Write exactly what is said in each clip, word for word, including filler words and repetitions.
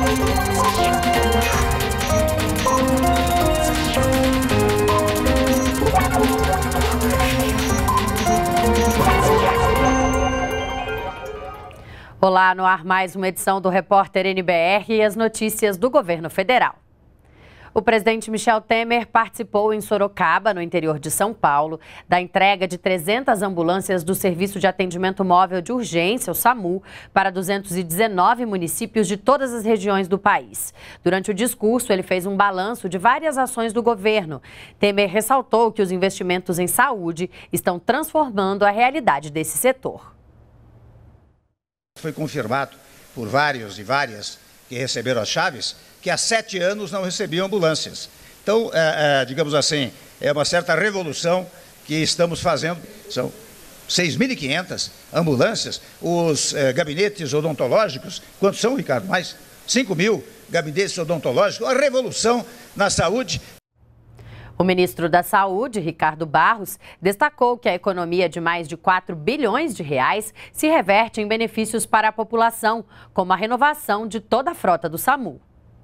Olá, no ar mais uma edição do Repórter N B R e as notícias do governo federal. O presidente Michel Temer participou em Sorocaba, no interior de São Paulo, da entrega de trezentas ambulâncias do Serviço de Atendimento Móvel de Urgência, o SAMU, para duzentos e dezenove municípios de todas as regiões do país. Durante o discurso, ele fez um balanço de várias ações do governo. Temer ressaltou que os investimentos em saúde estão transformando a realidade desse setor. Foi confirmado por vários e várias que receberam as chaves que há sete anos não recebiam ambulâncias. Então, é, é, digamos assim, é uma certa revolução que estamos fazendo. São seis mil e quinhentas ambulâncias, os é, gabinetes odontológicos, quantos são, Ricardo? Mais cinco mil gabinetes odontológicos, a revolução na saúde. O ministro da Saúde, Ricardo Barros, destacou que a economia de mais de quatro bilhões de reais se reverte em benefícios para a população, como a renovação de toda a frota do SAMU.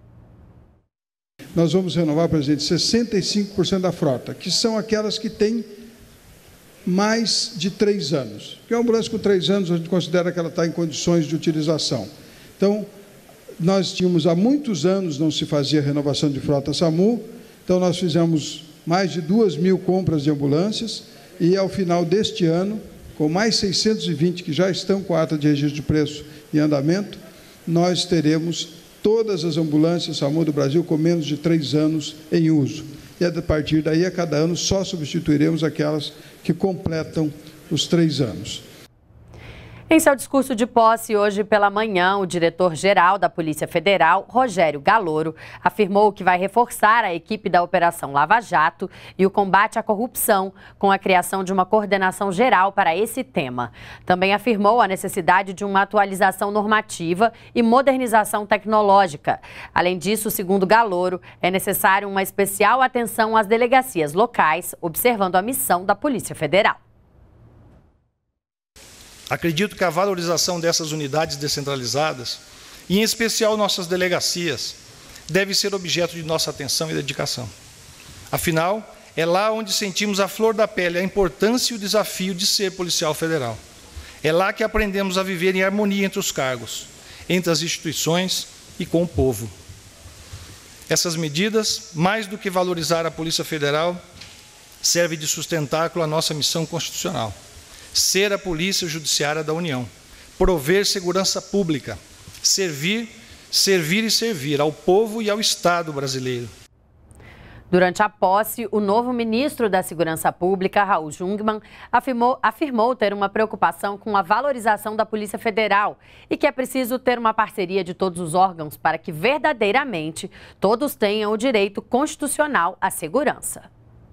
Nós vamos renovar, presidente, sessenta e cinco por cento da frota, que são aquelas que têm mais de três anos. Porque a ambulância com três anos a gente considera que ela está em condições de utilização. Então, nós tínhamos há muitos anos não se fazia renovação de frota SAMU. Então, nós fizemos mais de duas mil compras de ambulâncias e, ao final deste ano, com mais seiscentos e vinte que já estão com a ata de registro de preço em andamento, nós teremos todas as ambulâncias SAMU do Brasil com menos de três anos em uso. E, a partir daí, a cada ano, só substituiremos aquelas que completam os três anos. Em seu discurso de posse hoje pela manhã, o diretor-geral da Polícia Federal, Rogério Galloro, afirmou que vai reforçar a equipe da Operação Lava Jato e o combate à corrupção, com a criação de uma coordenação geral para esse tema. Também afirmou a necessidade de uma atualização normativa e modernização tecnológica. Além disso, segundo Galloro, é necessário uma especial atenção às delegacias locais, observando a missão da Polícia Federal. Acredito que a valorização dessas unidades descentralizadas, e em especial nossas delegacias, deve ser objeto de nossa atenção e dedicação. Afinal, é lá onde sentimos a flor da pele a importância e o desafio de ser policial federal. É lá que aprendemos a viver em harmonia entre os cargos, entre as instituições e com o povo. Essas medidas, mais do que valorizar a Polícia Federal, servem de sustentáculo à nossa missão constitucional. Ser a Polícia Judiciária da União, prover segurança pública, servir, servir e servir ao povo e ao Estado brasileiro. Durante a posse, o novo ministro da Segurança Pública, Raul Jungmann, afirmou, afirmou ter uma preocupação com a valorização da Polícia Federal e que é preciso ter uma parceria de todos os órgãos para que verdadeiramente todos tenham o direito constitucional à segurança.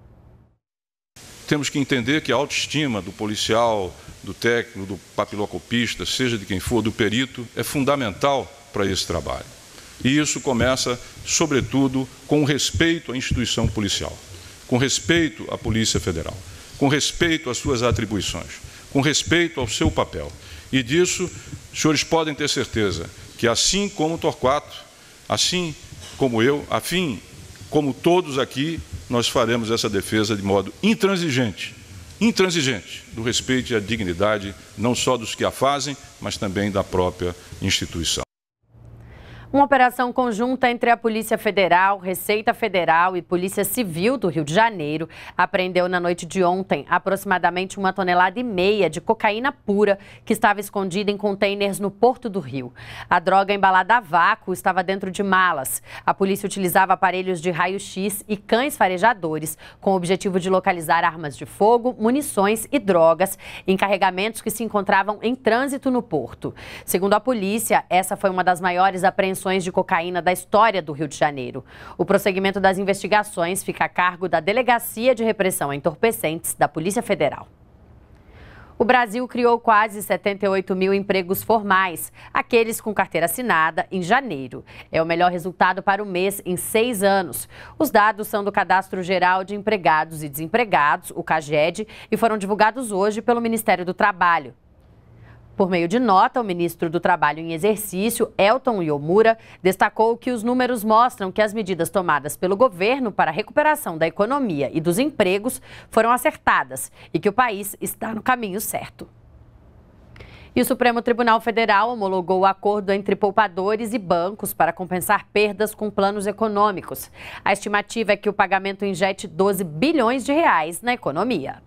Temos que entender que a autoestima do policial, do técnico, do papilocopista, seja de quem for, do perito, é fundamental para esse trabalho. E isso começa, sobretudo, com respeito à instituição policial, com respeito à Polícia Federal, com respeito às suas atribuições, com respeito ao seu papel. E disso, os senhores podem ter certeza que, assim como o Torquato, assim como eu, afim como todos aqui, nós faremos essa defesa de modo intransigente, intransigente, do respeito e à dignidade, não só dos que a fazem, mas também da própria instituição. Uma operação conjunta entre a Polícia Federal, Receita Federal e Polícia Civil do Rio de Janeiro apreendeu na noite de ontem aproximadamente uma tonelada e meia de cocaína pura que estava escondida em containers no Porto do Rio. A droga embalada a vácuo estava dentro de malas. A polícia utilizava aparelhos de raio-x e cães farejadores com o objetivo de localizar armas de fogo, munições e drogas em carregamentos que se encontravam em trânsito no porto. Segundo a polícia, essa foi uma das maiores apreensões de cocaína da história do Rio de Janeiro. O prosseguimento das investigações fica a cargo da Delegacia de Repressão a Entorpecentes da Polícia Federal. O Brasil criou quase setenta e oito mil empregos formais, aqueles com carteira assinada, em janeiro. É o melhor resultado para o mês em seis anos. Os dados são do Cadastro Geral de Empregados e Desempregados, o CAGED, e foram divulgados hoje pelo Ministério do Trabalho. Por meio de nota, o ministro do Trabalho em exercício, Elton Iomura, destacou que os números mostram que as medidas tomadas pelo governo para a recuperação da economia e dos empregos foram acertadas e que o país está no caminho certo. E o Supremo Tribunal Federal homologou o acordo entre poupadores e bancos para compensar perdas com planos econômicos. A estimativa é que o pagamento injete doze bilhões de reais na economia.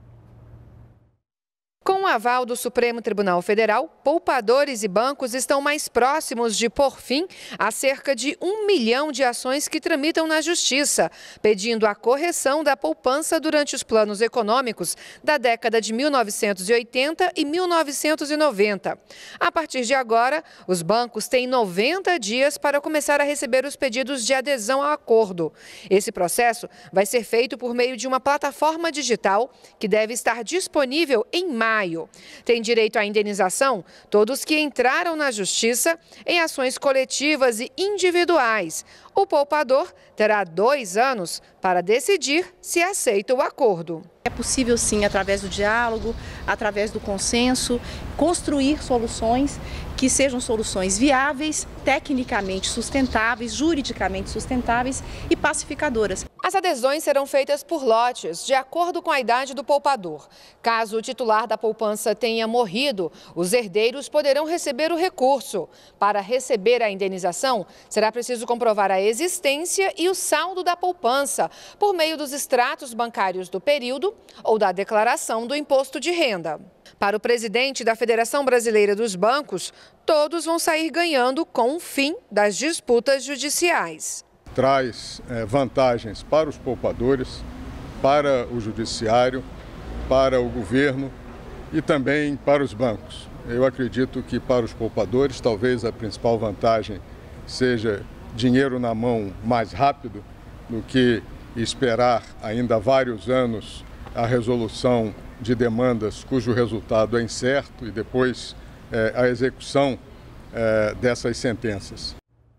Com o aval do Supremo Tribunal Federal, poupadores e bancos estão mais próximos de pôr fim a cerca de um milhão de ações que tramitam na Justiça, pedindo a correção da poupança durante os planos econômicos da década de mil novecentos e oitenta e mil novecentos e noventa. A partir de agora, os bancos têm noventa dias para começar a receber os pedidos de adesão ao acordo. Esse processo vai ser feito por meio de uma plataforma digital que deve estar disponível em maio. Tem direito à indenização todos que entraram na Justiça em ações coletivas e individuais. O poupador terá dois anos para decidir se aceita o acordo. É possível, sim, através do diálogo, através do consenso, construir soluções que sejam soluções viáveis, tecnicamente sustentáveis, juridicamente sustentáveis e pacificadoras. As adesões serão feitas por lotes, de acordo com a idade do poupador. Caso o titular da poupança tenha morrido, os herdeiros poderão receber o recurso. Para receber a indenização, será preciso comprovar a existência e o saldo da poupança, por meio dos extratos bancários do período ou da declaração do imposto de renda. Para o presidente da Federação Brasileira dos Bancos, todos vão sair ganhando com o fim das disputas judiciais. Traz é, vantagens para os poupadores, para o judiciário, para o governo e também para os bancos. Eu acredito que para os poupadores talvez a principal vantagem seja dinheiro na mão mais rápido do que esperar ainda vários anos a resolução de demandas cujo resultado é incerto e depois é, a execução é, dessas sentenças.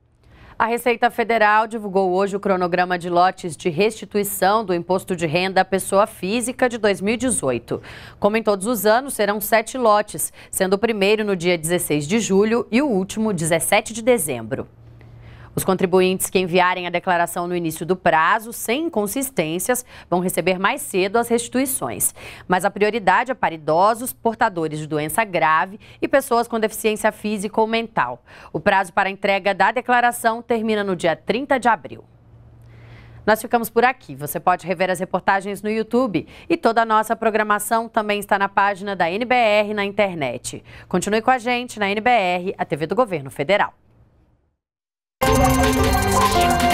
A Receita Federal divulgou hoje o cronograma de lotes de restituição do Imposto de Renda à Pessoa Física de dois mil e dezoito. Como em todos os anos, serão sete lotes, sendo o primeiro no dia dezesseis de julho e o último dezessete de dezembro. Os contribuintes que enviarem a declaração no início do prazo, sem inconsistências, vão receber mais cedo as restituições. Mas a prioridade é para idosos, portadores de doença grave e pessoas com deficiência física ou mental. O prazo para a entrega da declaração termina no dia trinta de abril. Nós ficamos por aqui. Você pode rever as reportagens no YouTube e toda a nossa programação também está na página da N B R na internet. Continue com a gente na N B R, a T V do Governo Federal. Thank you.